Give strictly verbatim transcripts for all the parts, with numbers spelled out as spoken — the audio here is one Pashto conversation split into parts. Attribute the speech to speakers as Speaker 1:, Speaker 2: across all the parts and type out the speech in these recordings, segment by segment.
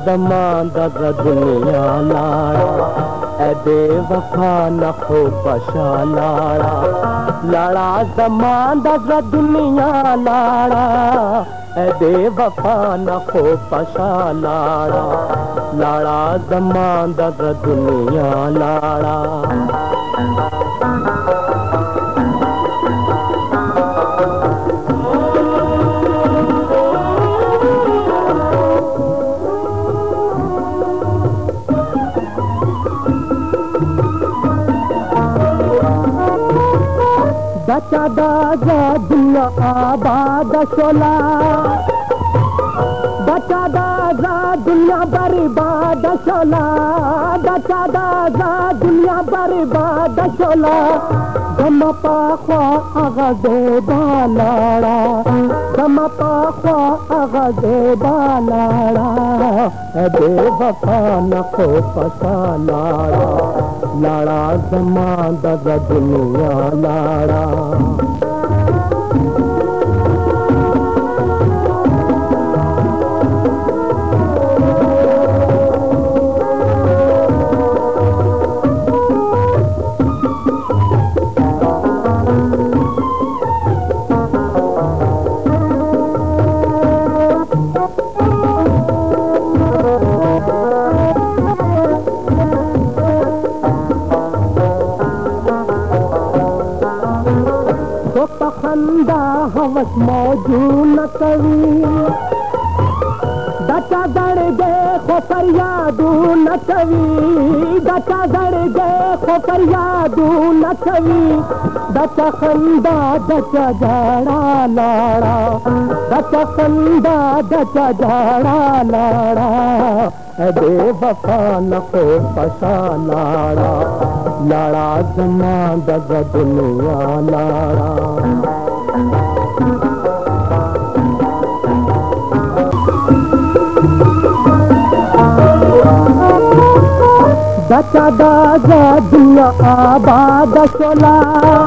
Speaker 1: ज़मान दा दुनिया लाड़ा ए बेवफा न खो पशा लाड़ा लाड़ा ज़मान दा दुनिया लाड़ा ए बेवफा न खो पशा लाड़ा लाड़ा ज़मान दा दुनिया लाड़ा बचा दादा दुनिया आबाद शोला बचा दादा दुनिया बर्बाद शोला बचा दादा दुनिया बर्बाद शोला गम पाखवा आगाज़े बालाड़ा गम पाखवा आगाज़े बालाड़ा बेवफा न खो पशा लाड़ा लाड़ा ज़मान दा दुनिया लाड़ा पखंदा हवस मौजूद न कवी दचा दड़ गए खो फरियादू न कवी दचा दड़ गए खो फरियादू न कवी दचा खंदा दचा झाड़ा लाड़ा दचा खंदा दचा झाड़ा लाड़ा बेवफा न खो पशा लाड़ा लाड़ा ज़मान दा दुनिया लाड़ा बचा दादा दुनिया आबाद शोला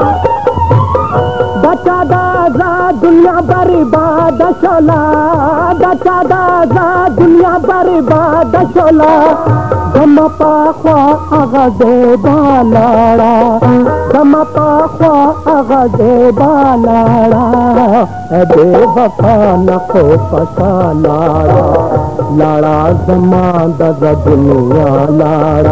Speaker 1: बचा दादा दुनिया बर्बाद शोला बचा दादा दुनिया बर्बाद शोला गम पाखवा आगाज़े बालाड़ा गम पाखवा आगाज़े बालाड़ा बेवफा न खो पशा लाड़ा लाड़ा ज़मान दा दुनिया लाड़ा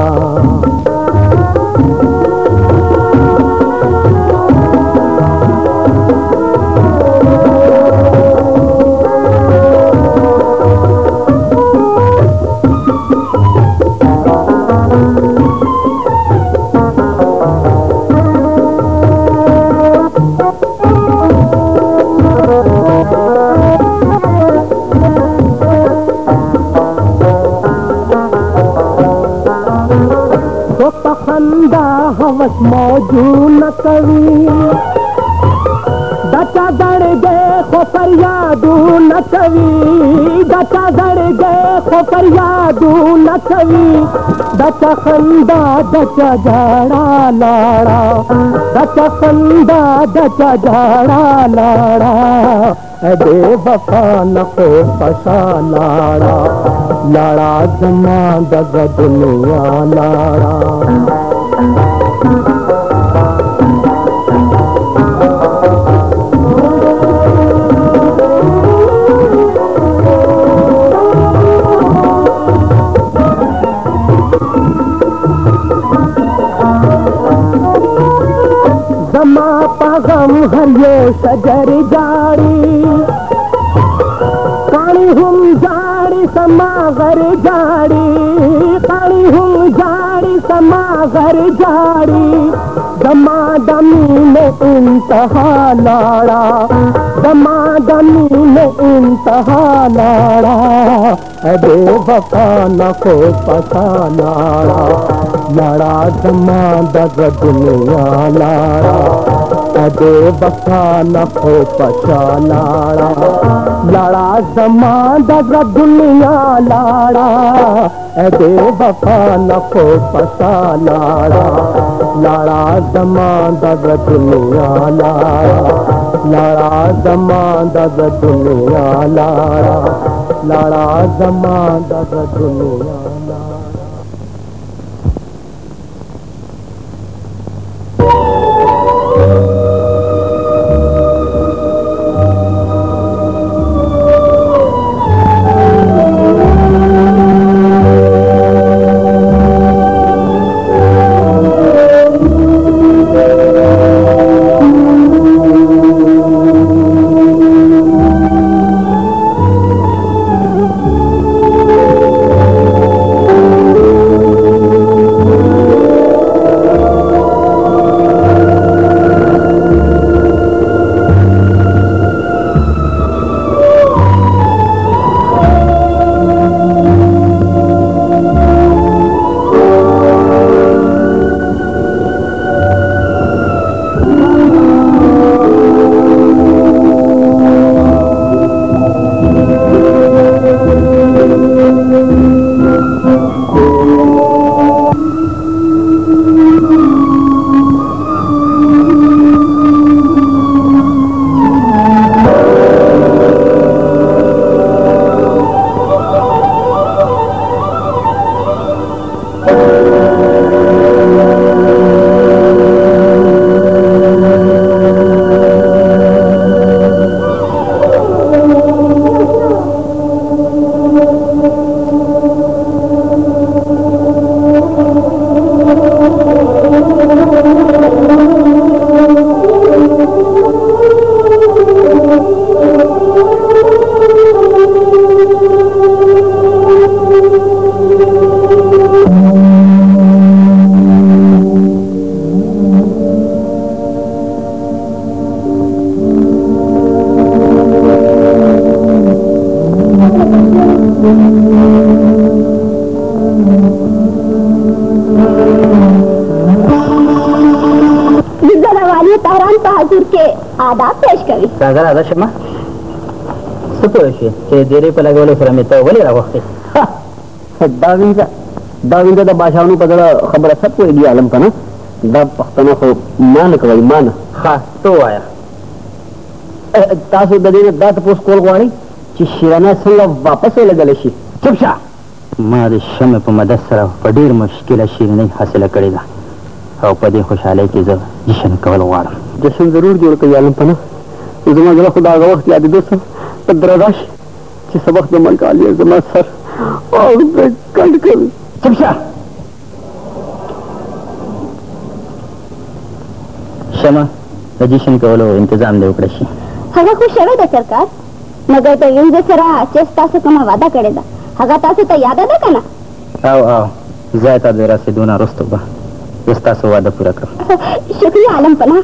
Speaker 1: पखंदा हवस मौजूद न कवी दचा दड़ गए खो फरियादू न कवी दचा दड़ गए खो फरियादू न कवी दचा खंदा दचा झाड़ा लाड़ा दचा खंदा दचा झाड़ा लाड़ा बेवफा न खो पशा लाड़ा लाड़ा ज़मान दा दुनिया लाड़ा जमा पगम हरियो शजर जाड़ी काली हम जाड़ी समागर जाड़ी काली हम जाड़ी समागर जाड़ी दमा दमी में इंतहा लाड़ा दमा दमी में इंतहा लाड़ा बेवफा न खो पशा लाड़ा लाड़ा ज़मान दा दुनिया लाड़ा बेवफा न खो पशा लाड़ा लाड़ा ज़मान दा दुनिया लाड़ा बेवफा न खो पशा लाड़ा लाड़ा ज़मान दा दुनिया लाड़ा लाड़ा ज़मान दा दुनिया लाड़ा लाड़ा जमान दा दुनिया ना
Speaker 2: आदाब पेश करी
Speaker 3: राजा राजा शर्मा सुपोशी के देरे पे लगे वाले फिल्म तो वली रहा वक्त
Speaker 4: दाविंदा दाविंदा दा बादशाह नु पता खबर सब को इडी आलम का ना दा पख्तना को मान कवई मान
Speaker 3: हां तो आया
Speaker 4: तासु ददीने दात पोस कोल वाली कि शिराना संग वापस लगले शी चुपचा
Speaker 3: मां शम पे मदसरा पडीर मुश्किल शीर नहीं हासिल करेगा او پدې خوشاله کې زه جشن کول غواړم
Speaker 4: جشن ضرور جوړ کړئ عالم پناه زما زړه خو دا هغه وخت یاد دوستم په درراش چې سبق د ملک عالیه زما سر او د کډ کړ
Speaker 3: چپ شه شمه د جشن کولو تنظیم دی وکړی شي
Speaker 2: هغه خو شوه د سرکار مګر ته یو د سره چې تاسو کومه وعده کړې ده هغه تاسو ته یاد ده کنه
Speaker 3: او او زه ته د رسیدونه رستو به استا سو وعده پورا کړم
Speaker 2: شکریہ عالم پناه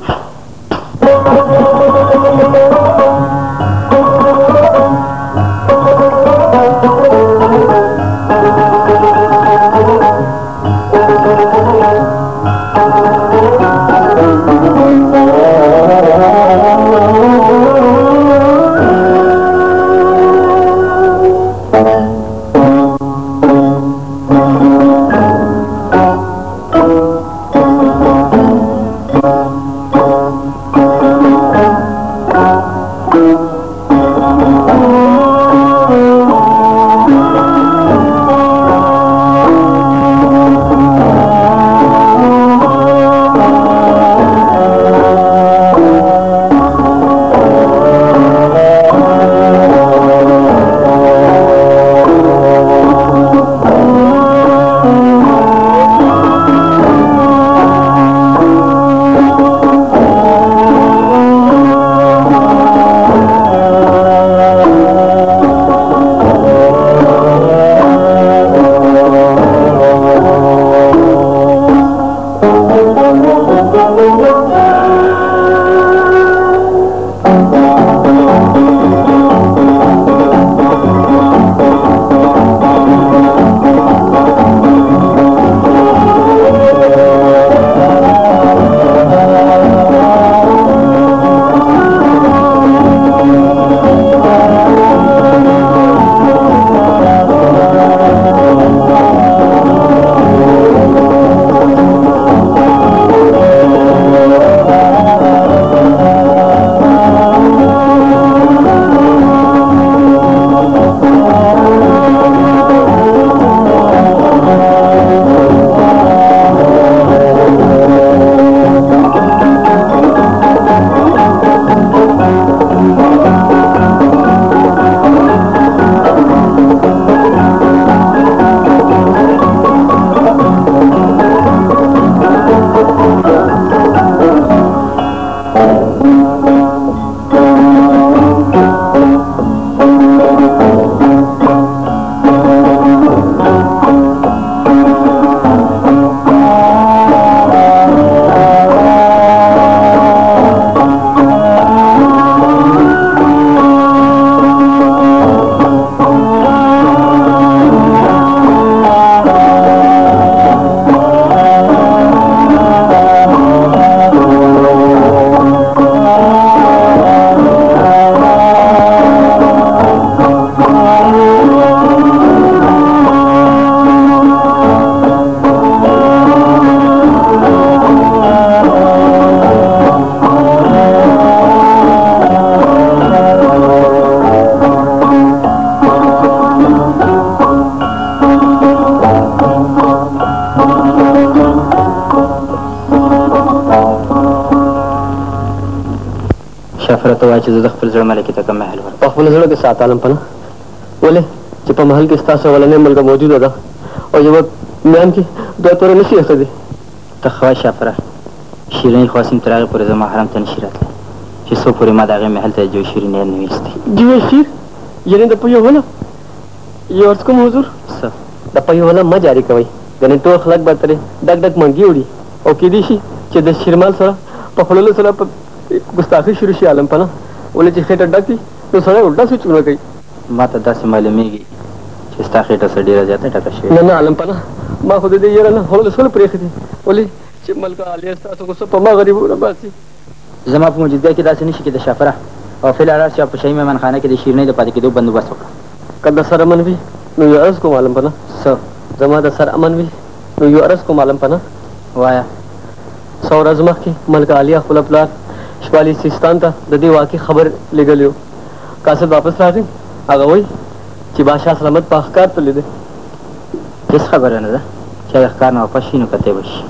Speaker 3: چې زه د خپل زړه ملکې ته کوم محل ورکړم.
Speaker 4: په خپل زړه کې ساتالم پنه ولې چې په محل کې ستاسو ولنې ملګه موجوده ده او یو میان کې دوه تورې نشي اخیستلی.
Speaker 3: ته خوا شافره شیرینۍ خو هسې تر هغې پورې زما حرم ته نشي راتلی چې څو پورې ما د هغې محل ته جو شیرینۍ نه وي ایستې.
Speaker 4: جوی شیر یعنې د پویو ونه یو عرض کوم حضور
Speaker 3: څه
Speaker 4: د پویو ونه مه جاري کوئ ګنې ټول خلک به ترې ډک ډک منګي وړي او کیدای شي چې د شیرمال سره په خوړلو سره په ګستاخي شروع شي عالم پنه ولې چې خېټه ډک وي نو سړی الټا سوچونه کوي.
Speaker 3: ما ته داسې معلومیږي چې ستا خېټه څه ډېره زیاته ډکه شوې.
Speaker 4: نه نه عالم پنه ما خو د دې یاره نه خوړلو سره پرېښې دي ولې چې ملکه عالیه ستاسو غصه په ما غریبونه باسي.
Speaker 3: زما په موجودګۍ کې داسې نشي کېده شافره او فعلا راشه په شاهي مهمانخانه کې د شیرینۍ د پاتې کېدو بندوبست وکړه.
Speaker 4: که د سر امن وي نو یو عرض کوم عالم پنه
Speaker 3: څه
Speaker 4: زما د سر امن وي نو یو عرض کوم عالم پنه
Speaker 3: وایه.
Speaker 4: څو ورځ مخکې ملکه عالیه خپله پلار شمالي سیستان ته د دې واقع خبر لېږلی و. قاصد واپس راغی هغه وایي چې بادشاه سلامت په ښکار تللی دی.
Speaker 3: هېڅ خبره نه ده چې د ښکار نه واپس شي نو کتی به شي.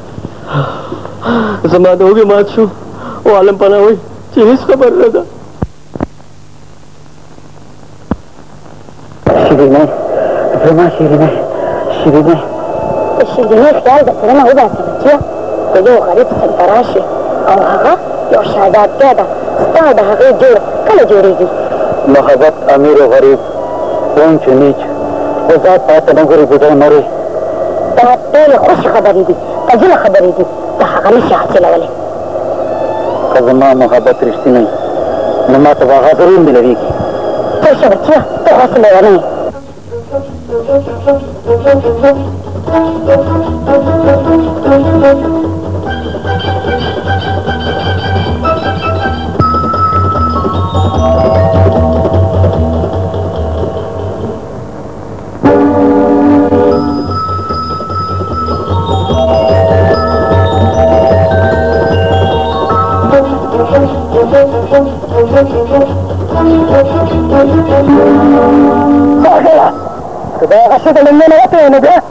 Speaker 4: زما د اوږې مات شو او عالم پناه وایي چې هېڅ خبر نه ده.
Speaker 1: شیرینۍ زما شیرینۍ شیرینۍ
Speaker 2: د شیرینۍ خیال د سره نه وباسه بچیه د یو غریب څنګ ته راشي او هغه یو شهزادګۍ ده ستا د هغې جوړ کله جوړېږي؟
Speaker 1: محبت امیر و غریب اونچ و نیچ و ذات پاته نه ګوري بوډۍ مري.
Speaker 2: دا ټولې خوشې خبرې دي عجیبه خبرې دي د هغه نشي حاصلولی.
Speaker 1: که زما محبت رښتینی نو ما ته به هغه ضرور ملوېږي.
Speaker 2: پوه شه بچیه ته خو هسې لیونی یې.
Speaker 1: که دا هغه څه د لمنې نه وتې نو بیا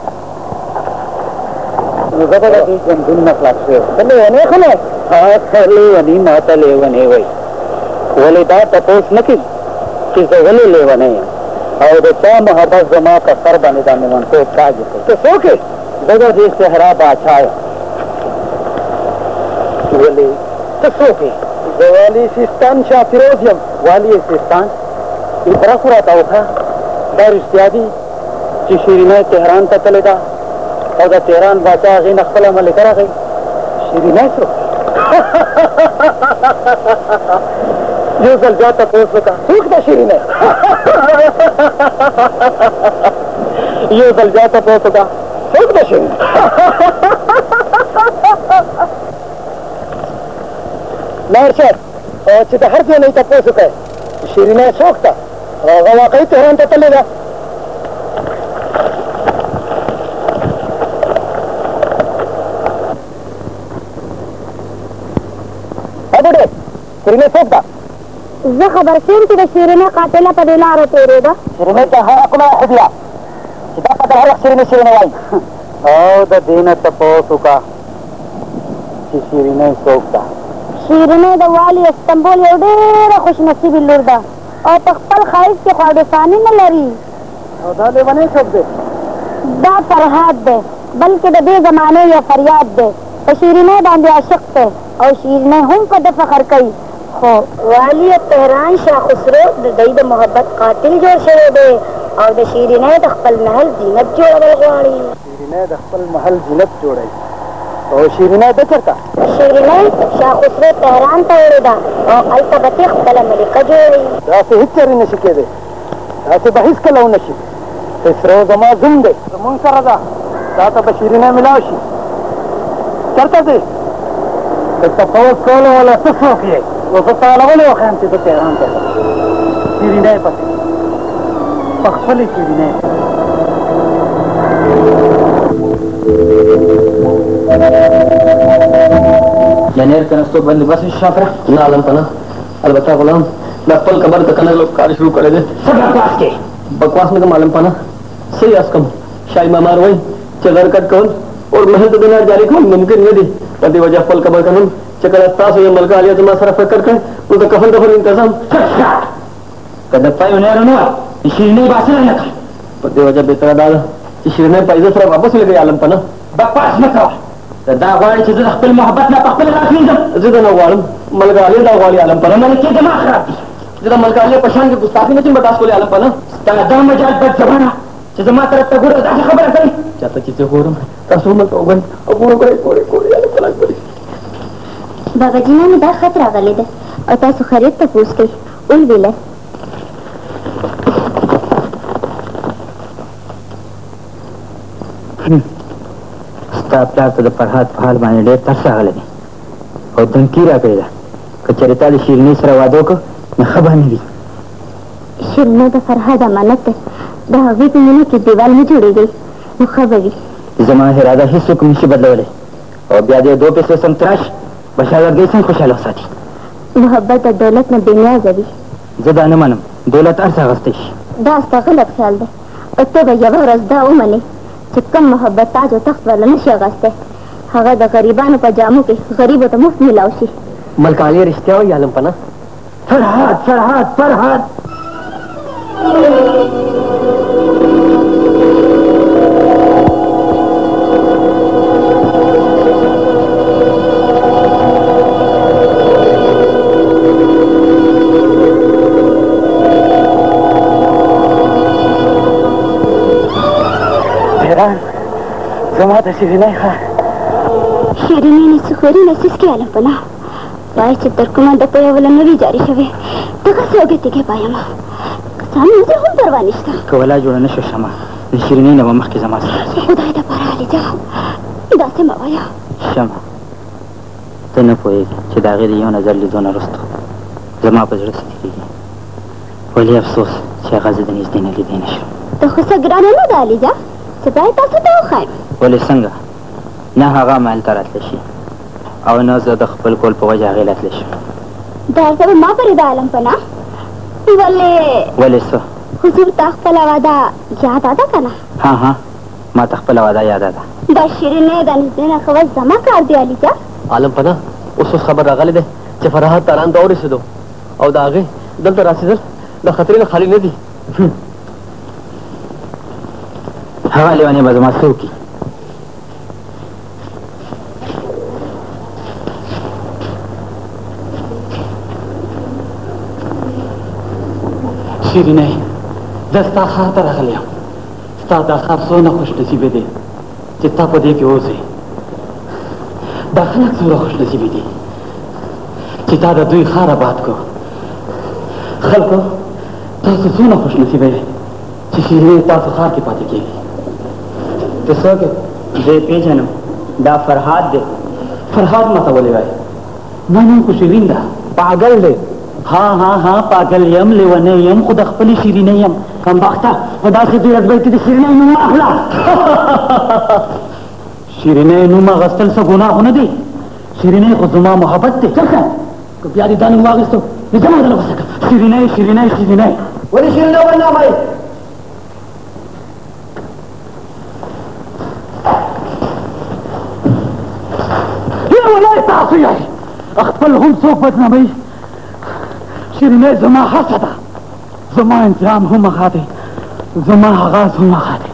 Speaker 1: نو زه به د دې ژوندون نه خلاص شوی ته لیونۍ خو نه هغه خیر لیوني ما ته لیونۍ وایي ولې دا تپوس نه کوي چې زه ولې لیونۍ یم او د چا محبت زما په سر باندې دا میوندتوب کاږي کوي. ته څوک یې؟ زه د دې صحرا باچا یم. ولې ته څوک یې؟ زه والي سیستان شاه فیروز یم. والي سیستان ادراک راته وکړه دا رښتیا دي چې شیرینۍ تهران ته تللې ده او د تهران باچا هغې نه خپله ملکه راغی. شیرینۍ څوک یو ځل بیا تپوس وکړه څوک ده شیرینۍ؟ یو ځل بیا تپوس وکړه څوک ده شیرینۍ؟ لاړ شه او چې د هر ځای نه یې تپوس وکړی شیرینۍ څوک ده هغه واقعي تهران ته تللې ده. شیرینۍ څوک ده؟
Speaker 2: زه خبر شوم چې د شیرینۍ قاتله په دې لاره تېرېده.
Speaker 1: شیرینۍ ته هغه کومه خبره چې دا پته هر وخت شیرینۍ شیرینۍ وایي او د دې نه تپوس وکړه چې شیرینۍ څوک ده.
Speaker 2: شیرینۍ د والي استنبول یو ډېره خوش نصیبي لور ده او په خپل ښایست کې خواږهساني نه لري.
Speaker 1: او دا لیونی څوک دی؟
Speaker 2: دا فرهاد دی بلکې د دې زمانې یو فریاد دی. په شیرینۍ باندې عاشق دی او شیرینۍ هم په ده فخر کوي. خو والي تهران شاه خسرو د دوی د محبت قاتل جوړ شوی دی او د شیرینۍ د خپل محل زینت جوړول غواړي.
Speaker 1: شیرینۍ د خپل محل زینت جوړوي او شیرینۍ ده چېرته؟
Speaker 2: شیرینۍ شاه خسرو تهران ته وړې ده او هلته به ترې خپله ملکه جوړوي.
Speaker 1: داسې هېڅ چېرې نشي کېدی داسې به هېڅکله ونه شي. خسرو زما زوم دی زمونږ سره ده تا ته به شیرینۍ میلاو شي. چېرته ځې؟ د تفاوت کولو والا ته څوک یې؟ نو زه تاله ولې وښیم چې زه تهران ته ځم؟ شیرینۍ پسې په خپلې شیرینۍ
Speaker 3: یعنې هر کنستو بندوبست وشي شافره؟
Speaker 4: نه عالم پناه البته غلام دا خپل خبر د کنه کار شروع کړی دی.
Speaker 3: څه بکواس کې؟
Speaker 4: بکواس نه کوم عالم پناه صحیح اس کوم. شاهي مامار وایي چې غرکت کول اور محل ته دینار جاري کول ممکن نه دي. په دې وجه خپل خبر کنم چې کله تاسو یې ملکه عالیه زما سره فکر کړئ نو د کفن دفن انتظام
Speaker 3: که د پایونیرو نه وه د شیرینۍ باسنه نه کړه.
Speaker 4: په دې وجه بهتره دا ده چې شیرینۍ پیسې سره واپس ولګوي عالم پناه.
Speaker 3: بکواس مه کوه. ته دا غواړې چې زه د خپل محبت نه په خپله لاس وینځم.
Speaker 4: زه دا نه غواړم، ملګري دا غواړي عالم پناه.
Speaker 3: ملکې دماغ خراب دي.
Speaker 4: زه د ملګري په شان کې ګستاخي نه شم برداشت کولی عالم پناه.
Speaker 3: ستا دا مجال بد زبانه چې زما طرف ته ګوره داسې خبره کوي.
Speaker 4: چاته چې زه ګورم تاسو هم ورته وګورئ او ګوره ګورئ ګورئ ګورئ عالم پناه ګورئ.
Speaker 2: بابا جی نن دا خط راغلی ده او تاسو خرید تپوس کوئ ولولئ.
Speaker 3: ستا پلار ته د فرهاد په حال باندې ډېر ترس راغلی دی او دمکي راکړې ده که چېرې تا د شیرینۍ سره واده وکړه نو ښه به نه وي.
Speaker 2: شیرینۍ د فرهاد امانت دی، د هغې په مینه کې دیوال نه جوړېږي نو ښه به وي.
Speaker 3: زما اراده هېڅوک نشي بدلولی او بیا د دو پیسو سم تراش بشاردګۍ څنګه خوشحاله وساتي.
Speaker 2: محبت د دولت نه بېنیازه وي.
Speaker 3: زه دا نه منم دولت هر څه اخیستی شي.
Speaker 2: دا ستا غلط خیال دی او ته به یوه ورځ دا ومنې چې کوم محبت تاج او تخت والا نشي اخیستی هغه د غریبانو په جامو کې غریبو ته مفت میلاو شي.
Speaker 4: ملک علي رښتیا وایي عالم پناه.
Speaker 3: فرهاد فرهاد فرهاد زما د شیرینۍ ښه
Speaker 2: شیرینۍ نه څه خوري نه څه څکي عالم پناه. وایي چې تر کومه د په یوله نه وي جاري شوې دغسې اوږې تېږې پایم که څه هم زه هم پروا نشته.
Speaker 3: که ولا جوړه نه شوه شمه د شیرینۍ نه به مخکې زما سره
Speaker 2: د خدای دپاره علیجا داسې مه وایه.
Speaker 3: شمه ته نه پوهېږې چې د هغې د یو نظر لیدو نه وروسته زما په زړه څه تېرېږي. ولې افسوس چې هغه زه د نږدې نه لیدی نه شم.
Speaker 2: ته خو څه ګرانه نه ده علیجا چې باید تاسو ته وښایم.
Speaker 3: ولې څنګه نه هغه محل ته راتلی شي او نه زه د خپل کول په وجه هغې راتلی شم.
Speaker 2: دا څه به ما پرې ده عالم پناه. ولې
Speaker 3: ولې څه
Speaker 2: حضور ته خپله وعده یاده ده که نه؟
Speaker 3: ها ها ما ته خپله وعده یاده ده.
Speaker 2: دا شیرینۍ د نږدې نه ښه وس زما کار دی علیجا.
Speaker 4: عالم پناه اوس اوس خبر راغلی دی چې فرهاد تاران ته ورسېدو او د هغې دلته راسېدل د خطرې نه خالي نه دي.
Speaker 3: هغه لیونې به زما څه وکړي.
Speaker 1: شیرینۍ زه ستا ښار ته راغلی یم. ستا دا ښار څومره خوش نصیبه دی چې تا په دې کې اوسې. دا خلک څومره خوش نصیبه دي چې تا د دوی ښار آباد کړو. خلکو تاسو څومره خوش نصیبه یې چې شیرینۍ تاسو ښار کې پاتې کېږي.
Speaker 3: ته څوک یې؟ زه یې پېژنم دا فرهاد دی.
Speaker 1: فرهاد ماته ولې وایي؟ ما نوم خو شیرین ده.
Speaker 3: پاگل دی.
Speaker 1: ها ها ها پاگل یم لیونی یم خو د خپلې شیرینۍ یم. کمبخته په داسې ډېر ازبۍ کې د شیرینۍ نوم مه اخله. شیرینۍ نوم اخیستل څه ګناه خو نه دی. شیرینۍ خو زما محبت دی. چلته که بیا دې دا نوم واخیستو نو زما دله غوسه کړه. شیرینۍ شیرینۍ شیرینۍ
Speaker 4: ولې شیرینۍ ولې نه وایي؟
Speaker 1: ولای تاسو یې خپل هم څوک بدناموي. شیرینۍ زما هڅه ده، زما انتظام هم هغه دی، زما آغاز هم هغه دی.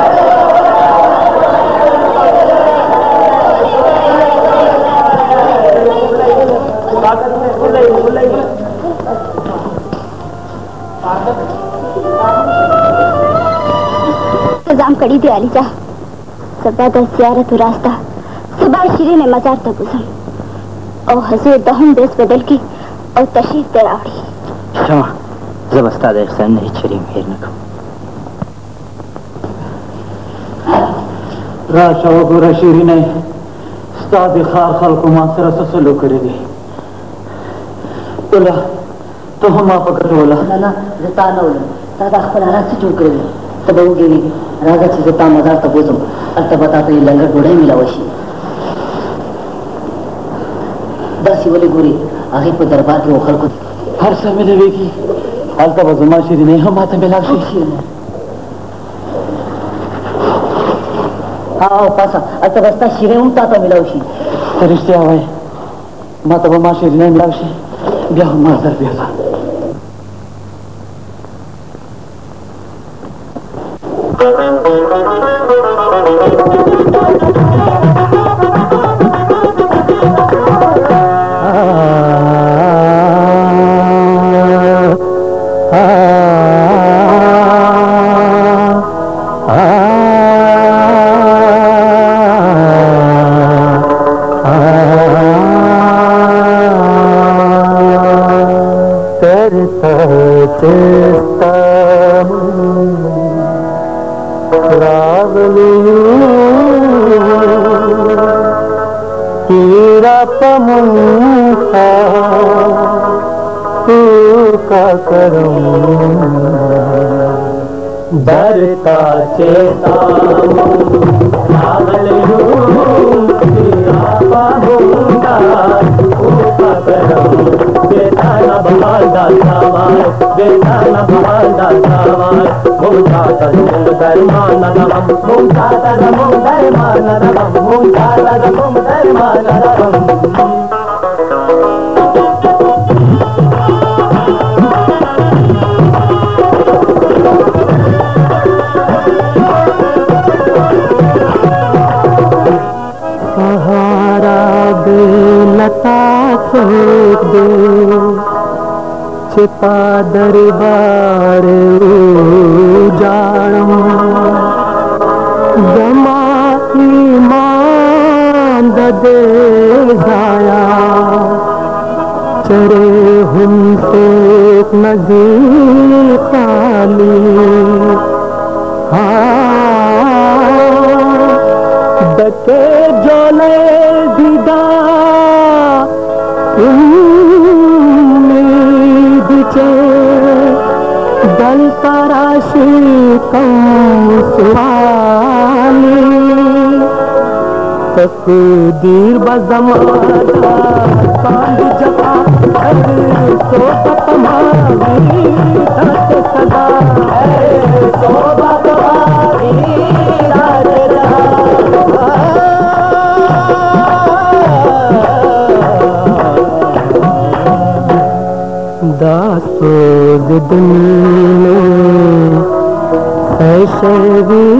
Speaker 2: انتظام کړی دی علیجا. سبا د زیارت ورځ ده. سبا شیرینۍ مزار ته بوځم او حضور د هم بیس بدل کړي او تشریف ته راوړي.
Speaker 3: شمه زه به ستا د احسان نه هېڅ چرې هېر نه کوم.
Speaker 1: راشه وګوره شیرینۍ ستا د ښار خلکو ما سره څه سلوک کړی دی. وله ته هم ما په ګټه وله.
Speaker 5: نه نه زه تا نه ولم. تا دا خپل حالات څه جوړ کړي دي. ته به وګېرېږې. راځه چې زه تا مزار ته بوځم. هلته به تا ته یې لنګر ډوډۍ میلاوه شي. داسې ولې ګورې هغې په دربار کې و خلکو
Speaker 1: هر څه میلاوېږي. هلته به زما شیرینۍ هم ماته میلاو شي.
Speaker 5: او پاسه هلته به ستا شیرې هم تا ته میلاو شي.
Speaker 1: ته رښتیا وایې ما ته به ما شیرینۍ میلاو شي. ब्याह माजर ब्याह
Speaker 4: डरता चेता पागल हूँ तेरा पाऊंगा बेटा न बहादा सवार बेटा न बहादा सवार मुंगा तरुण दरमान नम मुंगा तरुण दरमान नम मुंगा तरुण दरमान नम छिपा दरबार उजाड़म जमा ईमान दे जाया चरे हमसे नजीर खाली हाँ डके जोले दीदा दल तराशी कम सुहानी तकदीर बज़माना कांड जफा है सो तमामी दर्द सदा है सो तमामी दर्द दासोद दिन में ऐशवी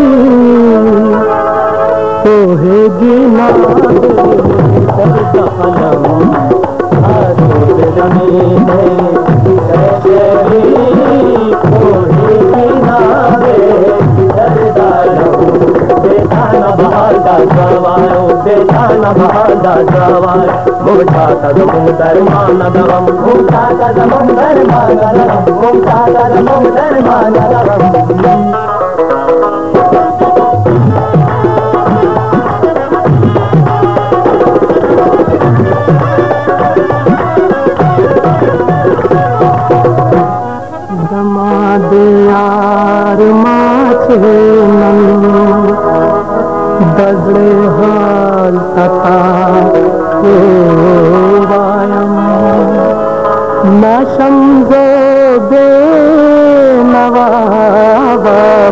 Speaker 4: तोहे गिना दर्द अलम दासोद दिन में ऐशवी तोहे गिना दर्द अलम बेटा न बहादा सवारो बेटा न बहादा सवार मुंगा तरुण दरमान नम मुंगा तरुण दरमान नम मुंगा तरुण दरमान नम दमाद यार माचे नम दजले हाल तथा वायम न समझो बे नवाब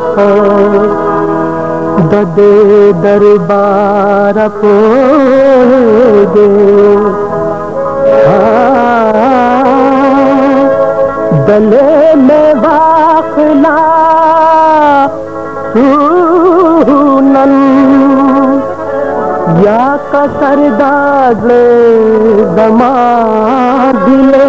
Speaker 4: ददे दरबार पोगे दले में वाखला नन या कसरदाज दमा दिले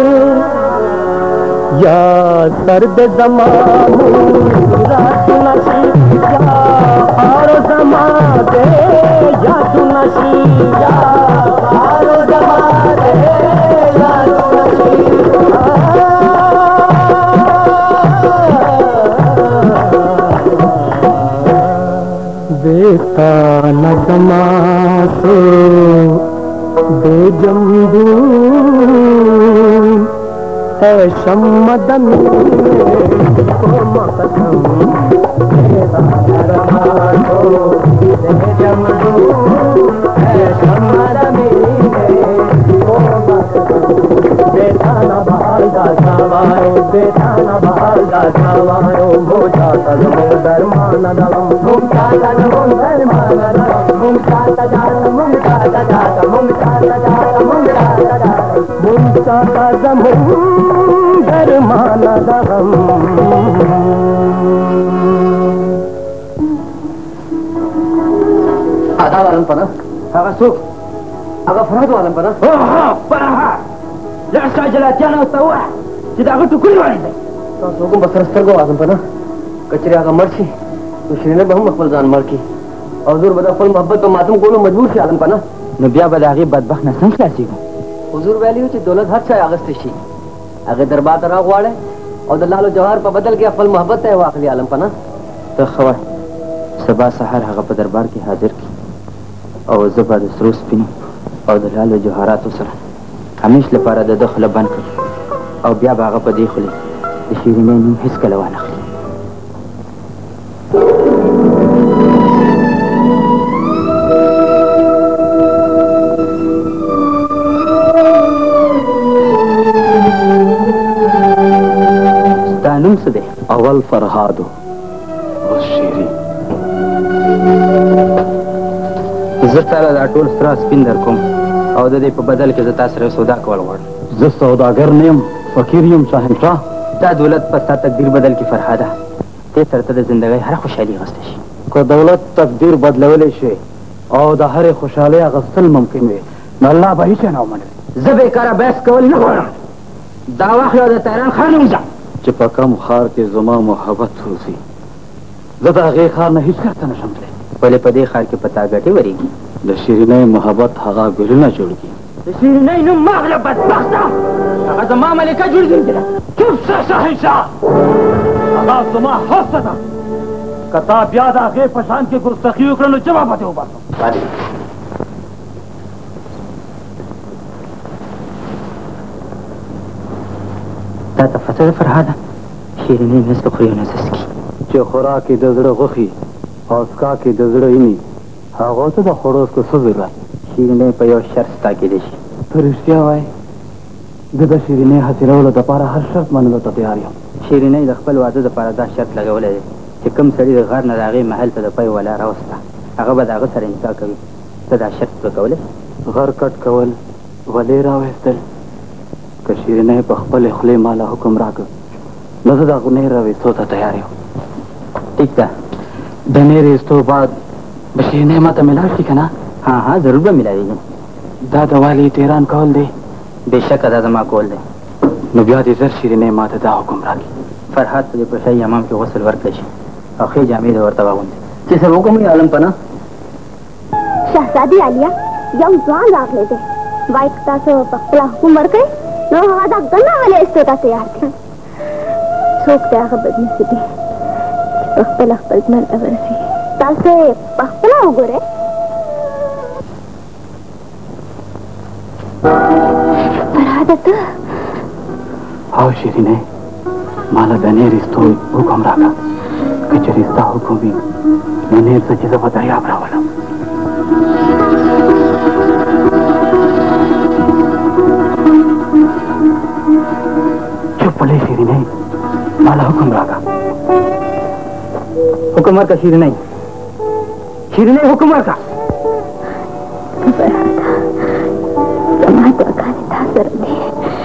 Speaker 4: या सर्द दमा रात नशी या और दमा दे या नशी या और दमा दे या नशी बेटा नगमा सो बेजम्बू है शम्मदन को मकदम बेटा नगमा सो बेजम्बू है शम्मदन को मकदम बेटा न बहादा सवारो बेटा न बहादा सवारो मोटा तरुण दरमान नम मुंगा तरुण दरमान नम मुंगा तरुण मुंगा तरुण मुंगा तरुण मुंगा तरुण मुंगा
Speaker 1: काका जमून दरमाना दहम
Speaker 4: आधा वालन पना
Speaker 1: هغه څوک
Speaker 4: هغه فرهاد والم پنه
Speaker 1: اوه فرهاد لا سجلاتيان او توح چې دا غټو کلی وړي
Speaker 4: تاسو کوم بسر سترګو اعظم پنه کچري هغه مرشي نو شیرینه به هم خپل ځان مړ کی او حضور به خپل محبت په ماتم کولو مجبور شي عالم پنه
Speaker 3: نو بیا به د هغې بدبخت نه څنګه خلاصېږو
Speaker 4: حضور ویلي چې دولت هر څه اغستی شي هغې دربار ته راغواړی او د لالو جوهر په بدل کې خپل محبت ته یې واخلي عالم پنه
Speaker 3: ته ښه وایه سبا سهار هغه په دربار کې حاضر کړي او زه به د سرو سپینو او د لالو جوهراتو سره همیش لپاره د ده خوله بند کړي او بیا به هغه په دې خولې د شیرینۍ نوم هېڅکله وانخلي ستا نوم څه دی؟
Speaker 1: اول فرهادو اوس شیرین
Speaker 3: زه تاله دا ټول سره سپین در کوم او د دې په بدل کې زه تا سره سودا کول غواړم
Speaker 1: زه سوداګر نه یم فقیر یم شاهنشاه
Speaker 3: دا دولت په ستا تقدیر بدل کې فرهاده دې سره ته د زندګۍ هره خوشحالي اخیستی شي
Speaker 1: که دولت تقدیر بدلولی شي او د هرې خوشحالۍ اخیستل ممکن وي نو الله به هیڅ نه ومني
Speaker 3: زه بېکاره بحث کول نه غواړم دا واخلې او د تهران ښار نه وځه
Speaker 1: چې په کم ښار کې زما محبت روزي زه د هغې ښار نه هېڅ چېرته نشم تللی
Speaker 3: ولې په دې ښار کې په تا ګټې ورېږي
Speaker 1: د شیرینۍ محبت هغه ګلونه جوړ کړي
Speaker 3: د شیرینۍ نوم مه اخله بدبخته هغه زما ملکه جوړېدونکې ده
Speaker 1: چوپ شه شهنشاه هغه زما هڅه ده که تا بیا د هغې په شان کې ګستاخي وکړه نو جواب به دې وباسم
Speaker 3: دا ته پته ده فرهاده شیرینۍ نس خوري او نس څکي
Speaker 1: چې خوراک یې د زړه غوښي او څښاک یې د زړه ویني هغو ته د خوړو څه څه ضرورت
Speaker 3: شیرینۍ په یو شرط ستا کېدی شي
Speaker 1: ته رښتیا وایې زه د شیرینۍ حاصلولو دپاره هر شرط منلو ته تیار یم
Speaker 3: شیرینۍ د خپل واده دپاره دا شرط لګولی دی چې کوم سړي د غر نه د هغې محل ته د پی ولا راوسته هغه به د هغه سره نکاح کوي ته دا شرط به کولی
Speaker 1: غر کټ کول ولې راویستل که شیرینۍ په خپلې خولې ماله حکم راکړ نو زه د غنۍ راویستو ته تیار یم
Speaker 3: ټیک ده
Speaker 1: د نیر ایستو بعد به شیرینۍ ما ته میلاو شي که نه
Speaker 3: ها ها ضرور به میلاویږي
Speaker 1: دا د والي تهران کول دی
Speaker 3: بېشکه دا زما کول دی
Speaker 1: نو بیا دې زر شیرینۍ ما ته دا حکم راکړي
Speaker 3: فرهاد ته دې په شاهي حمام کې غسل ورکړی شي او ښې جامې دې ورته واغوندي
Speaker 4: چې سر وکړم یې عالم پنه
Speaker 2: شهزادي عالیه یو ځوان راغلی دی وایي که تاسو په خپله حکم ورکړئ نو هغه دا ګنه ولې ایستو ته تیار دی څوک دی هغه بدنصیبي چې په خپله خپل ژمن ته ورسي تاسو یې په خپله وګورئ فرهاده ته
Speaker 1: او شیرینۍ ماله د نیر ایستو حکم راکړه که چېرې ستا حکم وي نو نیر څه چې زه به دریاب راولم چوپ پلې شیرینۍ ماله حکم راکړه
Speaker 3: حکم ورکړه شیرینۍ شیرینۍ حکم ورکړه
Speaker 2: زما دعاګانې تا سره دي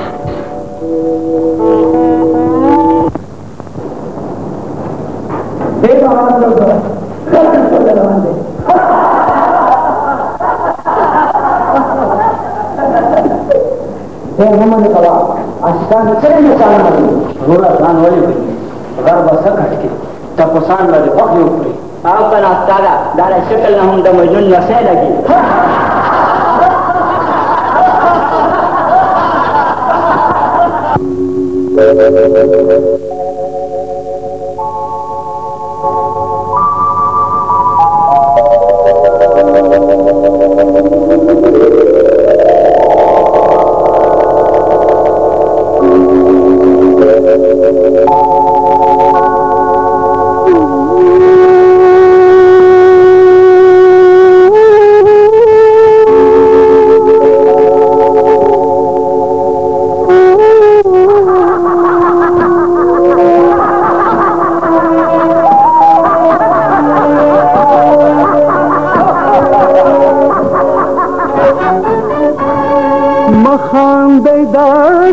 Speaker 4: محمد کوا اشکان څنګه مثال مانی ورا ځان ولې وي غر به څه کټ کې تپوسان لري وخت یو کړی
Speaker 3: او کنه استاده دا له شکل نه هم د مجنون نسې لګي
Speaker 1: مخان دی دا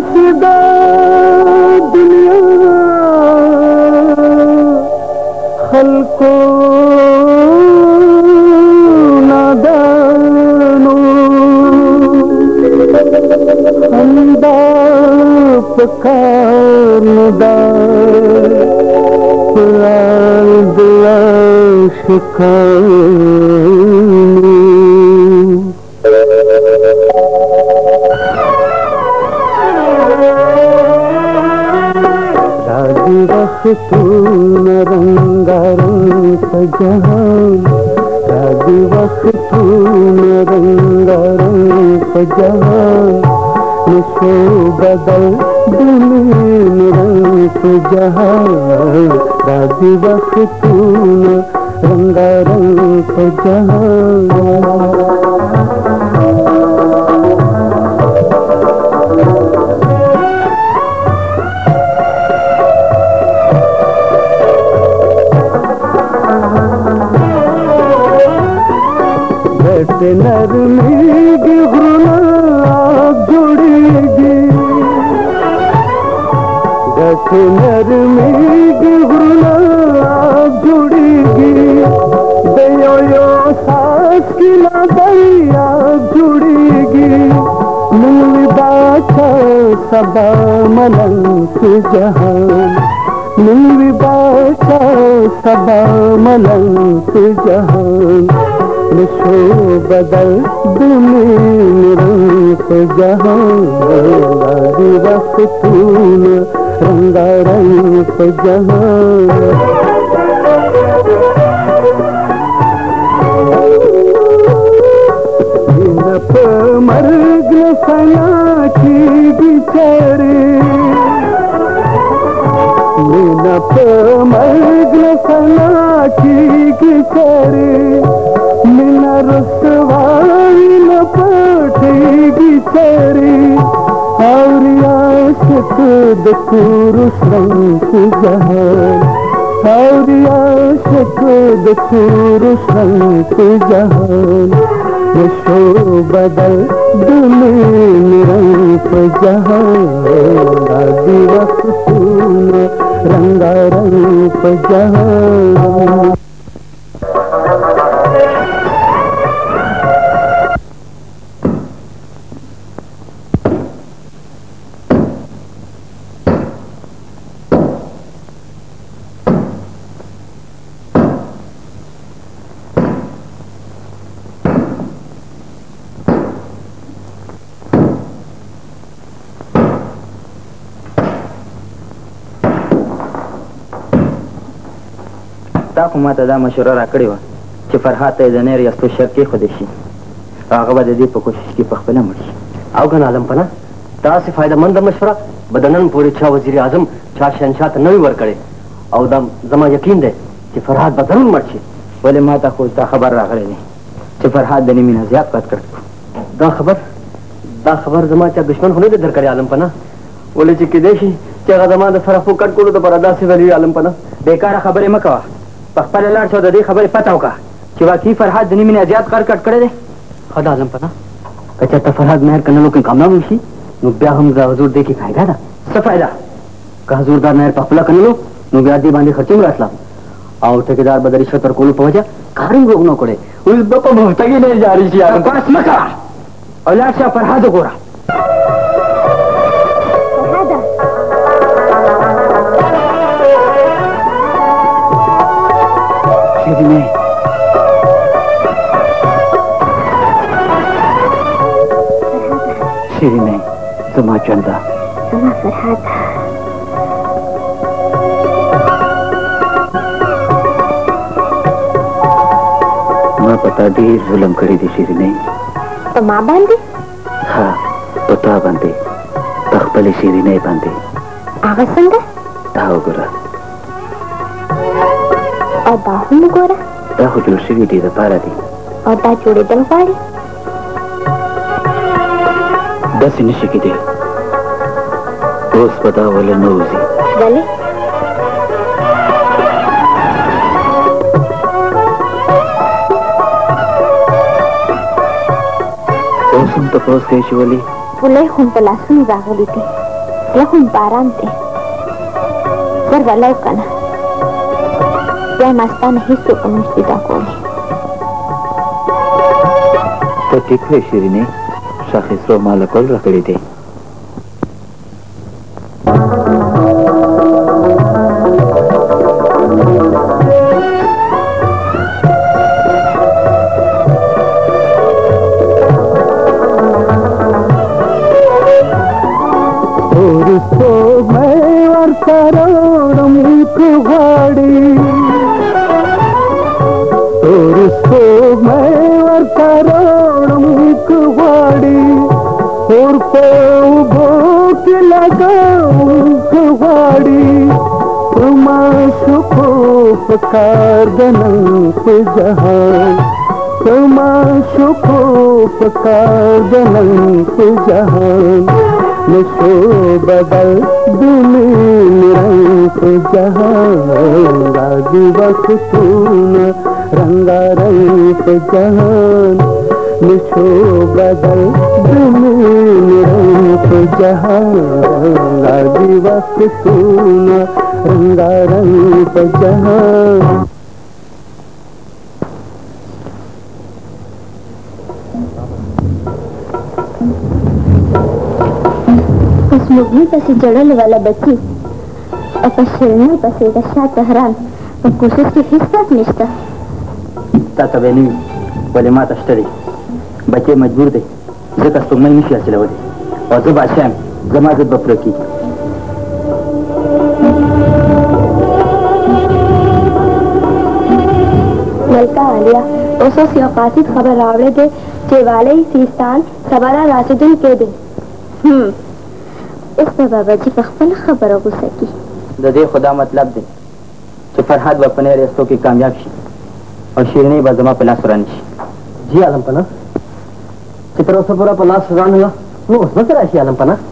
Speaker 1: پکار ندار پرال دیا شکانو راضی وقتون رنگارنگ پجہان راضی وقتون رنگارنگ پجہان نشو بدل دلین رنگ پجہان راضی وقتون رنگارنگ پجہان नरमीगी घृणा जुड़ेगी जैसे नरमीगी घृणा जुड़ेगी दयो यो सास की ना दरिया जुड़ेगी मिलवी बाचा सबा मलंक जहान मिलवी बाचा सबा मलंक जहान निशो बदल दुनिन रंग जहां राजी वक्तून रंगा रंग जहां जिनप मर्ग सना की बिचारे जिनप मर्ग सना की बिचारे मिना रसवाई न पाठेगी चेरी और आशिक दसूर संक जहान और आशिक दसूर संक जहान नशो बदल दुनिन रंग जहान राजी वक्तून रंगा रंग जहान
Speaker 3: خو ماته دا مشوره راکړې وه چې فرهاد ته یې د نیر یاستو شرط کېښودی شي هغه به د دې په کوشش کې پخپله مړ شي
Speaker 4: او که نه عالم پناه داسې فایدهمنده مشوره به د نن پورې چا وزیر اعظم چا شهنشاه ته نه وي ورکړې او دا زما یقین دی چې فرهاد به ضرور مړ شي
Speaker 3: ولې ما ته خو دا خبر راغلی دی چې فرهاد د نیمې نه زیات قد کړ
Speaker 4: دا خبر دا خبر زما چا دشمن خو نه دی درکړی عالم پناه ولې چې کېدی شي چې هغه زما د سره فوکټ کولو دپاره داسې ویلي عالم پناه
Speaker 3: بېکاره خبرې مه کوه په خپله لاړ شه او د دې خبرې پته وکړه چې واقعي فرهاد د نیمې نه زیات قد کټ کړی دی
Speaker 4: ښه ده عالم پناه که چېرته فرهاد مهر کنلو کې کامیاب شي نو بیا هم د حضور دې کې فایده ده
Speaker 3: څه فایده
Speaker 4: که حضور دا مهر په خپله کنلو نو بیا دې باندې خرچې هم راتله او ټیکېدار به د رشوت ورکولو په وجه کار هم روغ نه کړی اوس به په محتګي نه جاري شي
Speaker 3: بس مه کوه او لاړ شه فرهاد وګوره شیرینې شیرینې زما ژونده
Speaker 2: زما فرهاد
Speaker 3: ما په تا ډېر ظلم کړی دی شیرینې
Speaker 2: په ما باندې
Speaker 3: ها په تا باندې په خپلې شیرینې باندې
Speaker 2: هغه څنګه
Speaker 3: دا وګوره
Speaker 2: او دا هم وګوره
Speaker 3: دا خو جوړ شوي دي دپاره دي
Speaker 2: او دا جوړېدل غواړي
Speaker 3: داسې نشي کېدی اوس به دا ولې نه وځي
Speaker 2: ولې
Speaker 3: اوس هم تپوس کوي چې ولې
Speaker 2: پولی خو په لاسونو راغلي دي زړه خو په ارام دی ور ولی وکنه بیا ما ستا نه هېڅوک هم نشي دا کولی
Speaker 3: ته ټیک وې شیرینې شاخصرو ما له کول راکړی دی
Speaker 1: पकार दनंग पे जहां तमाशो को पकार दनंग पे जहां नशो बदल दिली रंग पे जहां राजी वक्तून रंगा रंग पे जहां नशो बदल दिली रंग पे जहां राजी वक्तून रंगा रंग पे जहां।
Speaker 2: मुगनी पसी जड़ल वाला बच्ची और शिरने पसी रशा तहरान और कोशिश की हिस्सा निश्ता
Speaker 3: ताता बेनी वाले मात अष्टरी बच्चे मजबूर थे जका सुमई निशी असले होते और जब आशाम जमाजत बपर की
Speaker 2: मलका आलिया ओसो सियाकातित खबर आवड़े दे जे वाले सीस्तान सवारा राशिदुन के दे हम्म इस पे बाबा जी पख्तल खबर हो सकी
Speaker 3: दे खुदा मतलब दे कि फरहाद व अपने रिश्तों की कामयाब शी और शिरनी बजमा पला सुरानी
Speaker 4: जी आलम पना चित्रों से पूरा पला सुरान हुआ वो उसमें से राशि आलम पना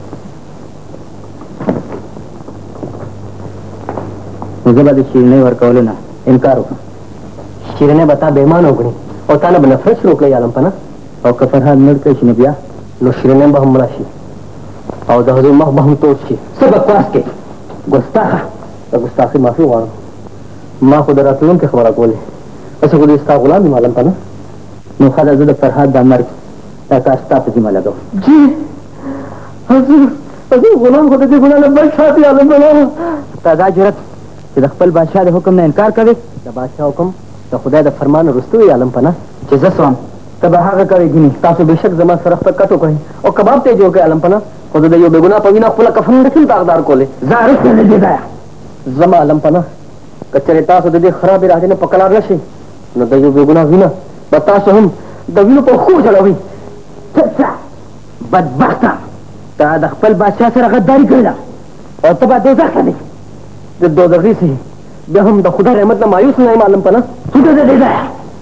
Speaker 3: मुझे बाद शिरनी वर कौले ना इनकार होगा
Speaker 4: शिरने बता बेमान हो गई और ताना बनफरत रोक ले आलम पना
Speaker 3: और कफरहाद मिल के शिने बिया
Speaker 4: लो शिरने बहुम राशि और दहजू मह बहुम तोड़शी
Speaker 3: सब बकवास के गुस्ताखा
Speaker 4: तो गुस्ताखी माफी वालों माँ खुद रातुम के खबर बोले ऐसे खुद इसका गुलाम ही मालूम था ना
Speaker 3: मुखादा जुद फरहाद दामर ताकास्ता पे जिम्मा लगाओ
Speaker 4: जी हजूर हजूर गुलाम खुद के गुलाम नंबर साथ आलम बना
Speaker 3: ताजा जुरत कि दखपल बादशाह दे हुक्म ने इनकार करे
Speaker 4: द बादशाह हुक्म तो खुदा द फरमान रुस्तु आलम पना
Speaker 3: जिजसवाम तब हागा करेगी नहीं
Speaker 4: तासु बेशक जमा सरफ पर कटो कहीं और कबाब तेज हो गए आलम पना खुद दे यो बेगुना पवीना पुला कफन रखिल दागदार कोले
Speaker 3: जारु से ले दिया
Speaker 4: जमा आलम पना कचरे तासु दे खराब राजे ने पकड़ा रशी न दे यो बेगुना विना बतासु हम दविनो पर खूब जड़ा हुई
Speaker 3: चचा बदबख्ता ता दखपल बादशाह से गद्दारी करेला और तब दोजख से
Speaker 4: जो दो दगी से बे हम द खुदा रहमत न मायूस नहीं मालूम पना
Speaker 3: सुधे दे दे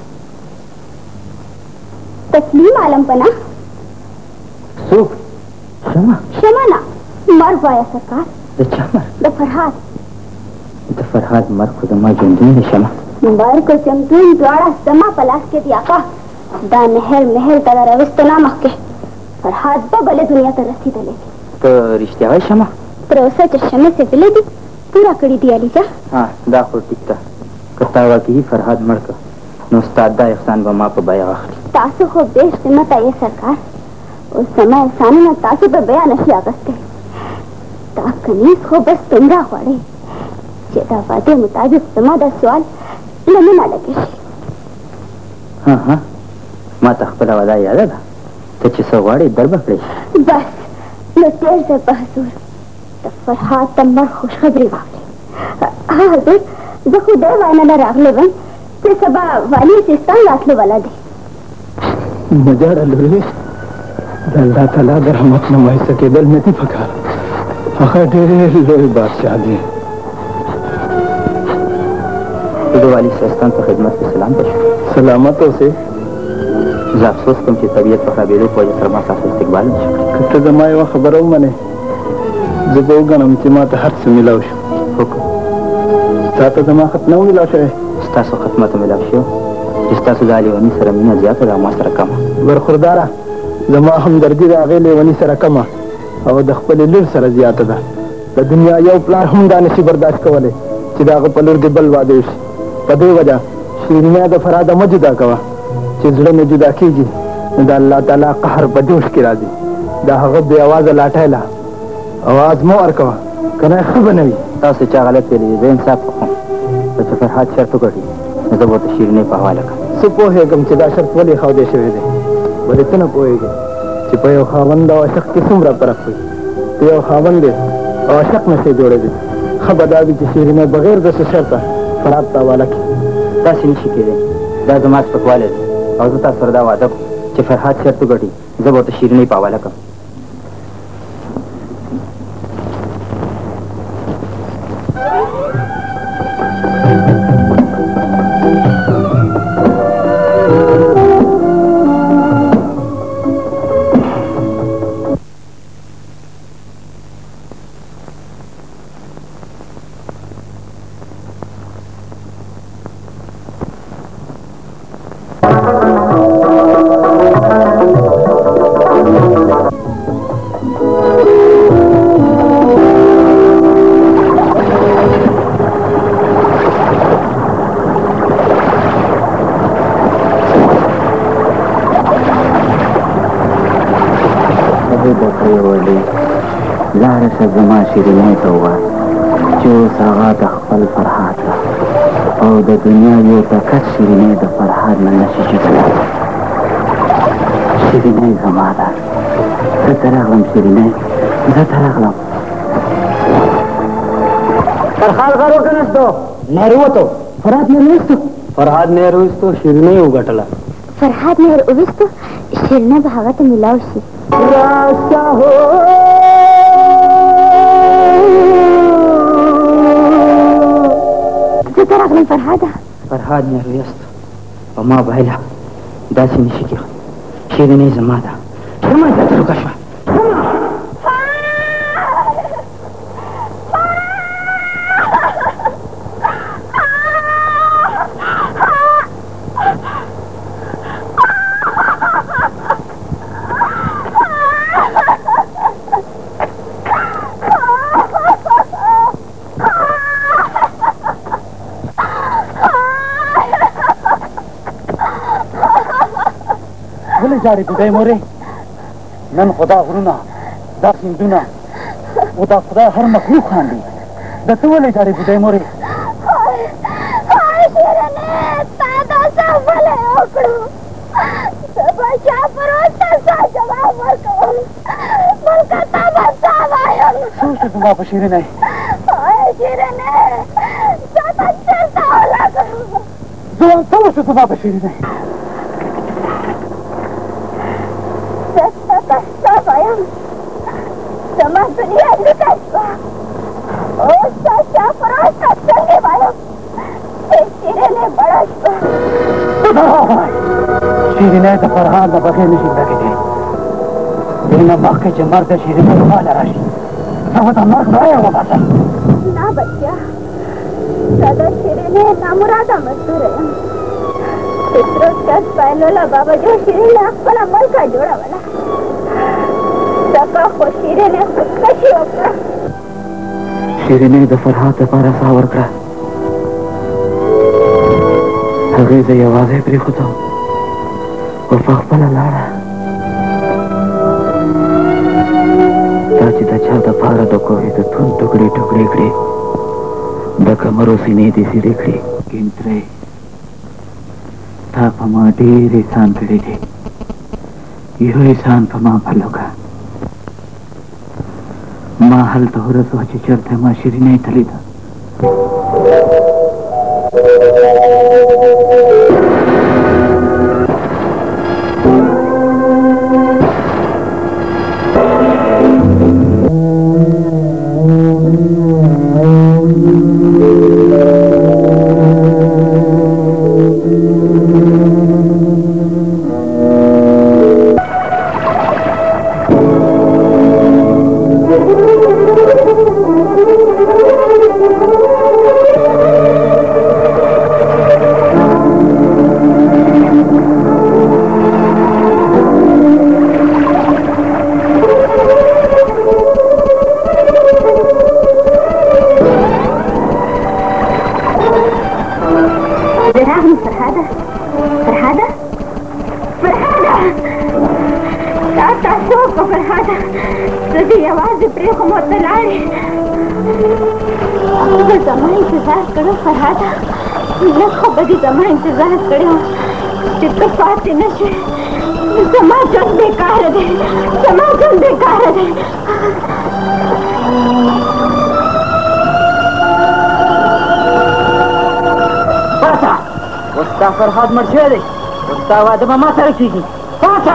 Speaker 2: तस्लीम आलम पना
Speaker 3: सुख क्षमा
Speaker 2: क्षमा ना मर पाया सरकार
Speaker 3: द क्षमा
Speaker 2: द फरहाद
Speaker 3: द फरहाद मर खुद मा जुंदी ने क्षमा
Speaker 2: मर को चमतून द्वारा समा पलास के दिया का दा महल महल तला रविस्तना मक्के फरहाद बा बले दुनिया तर रसी दले
Speaker 3: तो रिश्ते है क्षमा
Speaker 2: प्रोसा चश्मे से दिले दी पूरा कड़ी दिया लीजा
Speaker 3: हां दाखुल टिकता कतावा की फरहाद मर का नुस्ताद दा ihsan व मा पे बया आखिर
Speaker 2: तासु को बेश कीमत है सरकार उस समय सानी में तासु पे बयान नशी आगस्ते ता कनीस को बस तुमरा खड़े जेदा वादे मुताबिक समादा सवाल लमे ना लगे
Speaker 3: हां हां मा तखपला वादा याद है तो चिसो वाड़ी दरबकड़े
Speaker 2: बस लो तेर से बहसूर तो फरहाद तमर खुशखबरी वाले हां हजूर जखु दे वाना ना रागले बन ते सबा वाली सिस्तान लासले वाला दे
Speaker 1: मजार अलुरी अल्लाह ताला दर रहमत न माई सके दल में थी फका आखिर ढेर लोई बादशाह दी
Speaker 3: तो वाली सिस्तान की खिदमत के सलाम पेश
Speaker 1: सलामतों से
Speaker 3: अफसोस तुम की तबीयत पर बेलो को शर्मा सा इस्तकबाल
Speaker 1: कत जमाए व खबरों मने जब गनम चिमात हर से मिलाओ
Speaker 3: हुक्म
Speaker 1: सात जमा खत्म हो मिलाओ है
Speaker 3: स्तासो खत्मत मिलाओ स्तासो जाली वनी सरमीना ज्यादा रामा सरकम
Speaker 1: बरखुरदारा जमा हम दर्दी रागले वनी सरकमा और दखपल लुर सर ज्यादा दा द दुनिया यो प्लान हम दानसी बर्दाश्त कवले चिदाग पलुर दे बल वादेश पदे वजह शिरनिया द फरादा मजुदा कवा चिजड़े में जुदा कीजी दा अल्लाह ताला कहर बदोश की राजी दा हगब बे आवाज लाठैला आवाज मो और कवा कना खबर नहीं
Speaker 3: तासे चा गलत के लिए जैन साहब को तो फिर हाथ शर्त कटी तो वो तो शिरने पे हवाला का
Speaker 1: सुपो है गम चिदा शर्त वाली खाओ देश में दे बोले इतना पोएगे चिपयो खावंदा और शक्ति सुमरा परख हुई तो खावंदे और शक में से जोड़े दे खबरदारी की शिर में बगैर दस शर्त फराबता वाला की
Speaker 3: तासी निशी के दे दा जमात पकवाले और ता सरदा वादक कि फिर हाथ शर्त कटी जब वो तो शिरने पे हवाला का لاړه شه زما شیرینۍ ته ووایه چې اوس هغه د خپل فرهاد ده او د دنیا یو تکت شیرینۍ د فرهاد نه نشي جګړه شیرینۍ زما ده زه ته راغلم شیرینۍ زه ته راغلم
Speaker 1: فرهاد غر وکنستو
Speaker 5: نهر ووتو فرهاد نهر وویستو
Speaker 4: فرهاد نهر وویستو شیرینۍ وګټله
Speaker 2: فرهاد نهر وویستو شیرینۍ به هغه ته میلاو شي
Speaker 1: راسته هو
Speaker 2: زه ته راغلم فرهاده
Speaker 3: فرهاد نهر ویستو او ما بایله داسې نشي کېږي شیرینۍ زما ده شرمه ته تروکه شوه
Speaker 1: جاری بودای موری نن خدا غرونه دا سیندونه او دا خدای هر مخلوق خاندي د ته ولې جاری بودای موری
Speaker 2: هاي شیرینې تا دا څه ولې وکړو زه به چا پر ورته څه جواب ورکوم بلکې تا به څه وایم
Speaker 1: څه شو زما په شیرینۍ
Speaker 2: هاي شیرینې زه به چېرته ولګم
Speaker 1: زه څه وشو زما په شیرینۍ
Speaker 2: زما دنیا لوټه شوه اوس تا چا پر ورته څنګه وایم چې شیرینې بړه شوه
Speaker 1: شیرینۍ د فرهاد نه بغیر نشي ورکېدی دې نه مخکې چې مرګ د شیرینۍ په حاله راشي زه به د مرګ رایه وباسم
Speaker 2: نه بچیا زه د شیرینې نامراده مزدوره یم فطرت کس پایلوله بابا جو شیرینې خپله ملکه جوړوله ځکه خو شیرینې خودکشي وکړه
Speaker 3: شیرینۍ د فرهاد دپاره ساه ورکړه هغې زه یوازې پرېښودم او په خپله لاړه دا چې د چا دپاره د کوهي د توند ټوکړې ټوکړې کړې د کمرو سینې دې سیرې کړې ګنترې تا په ما ډېر احسان کړی دی یو احسان په ما پرل وکړه ما هلته ورځ وه چې چېرته ما شیرینۍ ته لیده زما انتظار کړی و چې ته پاتې نه شې زما ژوند بېکاره دی زما ژوند بېکاره دی
Speaker 1: پاڅه اوس ستا فرهاد مړ شوی دی اوس ستا واده به ما سره کېږي پاڅه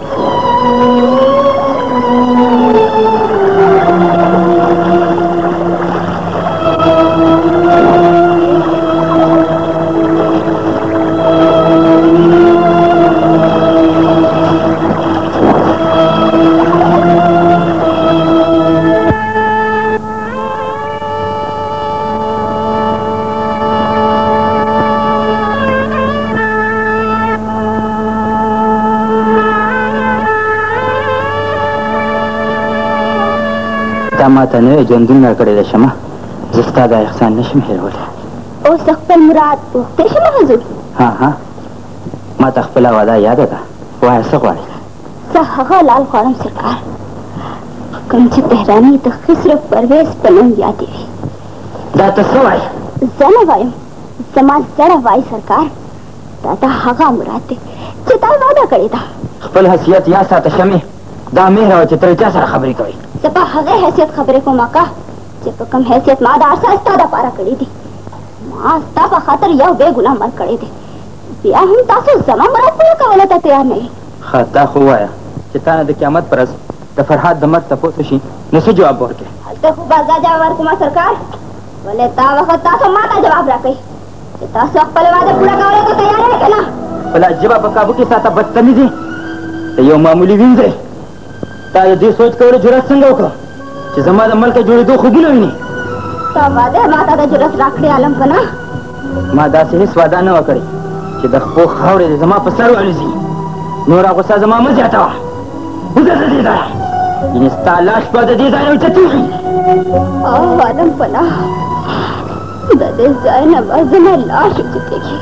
Speaker 1: تا ما ته نوی ژوندون راکړی دی شمه زه ستا دا احسان نشم هېرولی
Speaker 2: اوس د خپل مراد غوښتی شمه حضور
Speaker 3: ها ها ما ته خپله وعده یاده ده وایه څه غواړې
Speaker 2: زه هغه لال غواړم سرکار कम से तेहरानी तो खिसरो परवेज पनम यादी हुई
Speaker 3: दाता सवाई
Speaker 2: जना वायम समाज जड़ा वाई सरकार दादा हगा मुराते चिताल वादा करे था
Speaker 3: खपल हसीयत या साथ शमी दा मेहरा व चित्र क्या सारा खबरी करी
Speaker 2: सपा हगे हैसियत खबरे को माका जब कम हैसियत मादार सा अस्तादा पारा करी थी मां अस्ता खातर यह बेगुनाह मर करे थे बिया हम तासो जमा मरात पूरा कवला ता तैयार नहीं
Speaker 3: खाता हुआ है चिताना दे क़यामत परस त फरहाद दमत तपोसुशी नसे जवाब बोल के
Speaker 2: हलते खूब आजा जवाब कुमार सरकार बोले ता वक्त तासो माता जवाब रखे तासो अक्पल वादे पूरा कवला ता तैयार है ना
Speaker 3: भला जवाब काबू के साथ बदतमीजी तो यो मामूली विंजे ता ये सोच कर जुरत संगो को कि जमाना मल के जुड़ी दो खुगी नहीं
Speaker 2: ता वादे माता दा जुरत राखड़े आलम कना
Speaker 3: मादा से स्वादा न करी कि दखपो खावरे जमा पसर वाली सी नोरा गुस्सा जमा मत जाता गुजर दे दा इन स्टालाश पर दे दा न चतु ओ
Speaker 2: आलम पना ददे जाए न वजना लाश उठेगी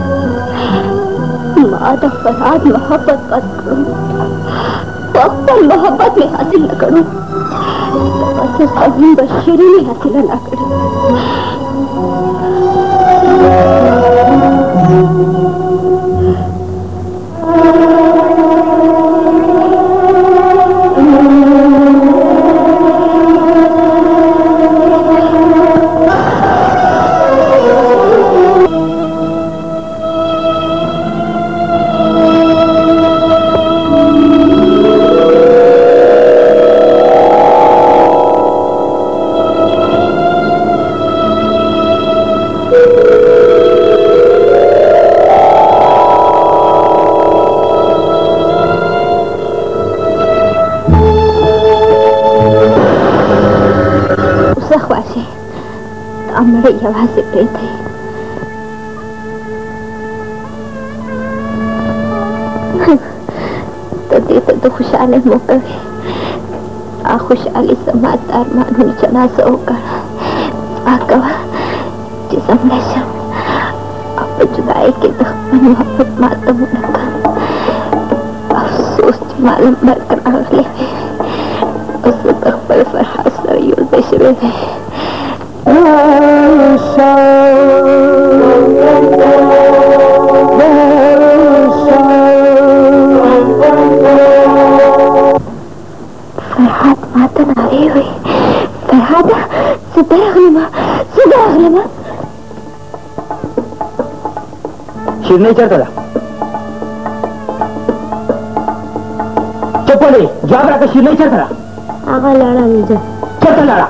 Speaker 2: मादा फरहाद मोहब्बत मत करूं वक्त मोहब्बत में हासिल न करूं बस सभी बशीरी में हासिल न करूं आवाज से प्रेत है तो दे तो खुशहाली मौका है आ खुशहाली समाजदार मानव चना सो कर आकवा जिसम नशम अब जुदाई के दुश्मन मोहब्बत मातम रखा अफसोस मालूम बरकरार ले उस तकबल फरहाद से यूं बेशरे है फरहाद मातन आ रही हुई फरहाद सुबह अगलमा सुबह अगलमा
Speaker 3: शिर नहीं चढ़ता चुप बोले जवाब रखा शिर नहीं चढ़ता
Speaker 2: आगा लाड़ा मुझे
Speaker 3: चढ़ता लाड़ा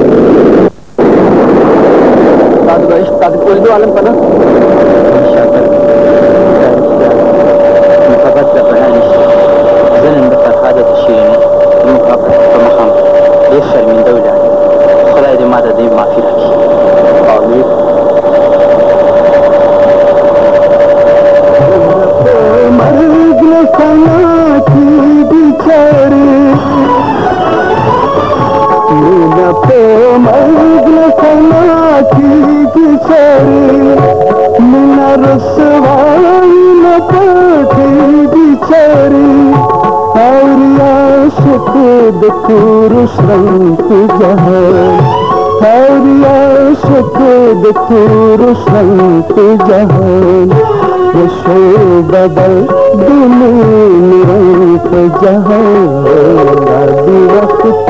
Speaker 3: आलम पना
Speaker 1: देखूर श्रंक जहान आशिक देखूर श्रंक जहान यशो बदल दिली निरंक जहान वक्त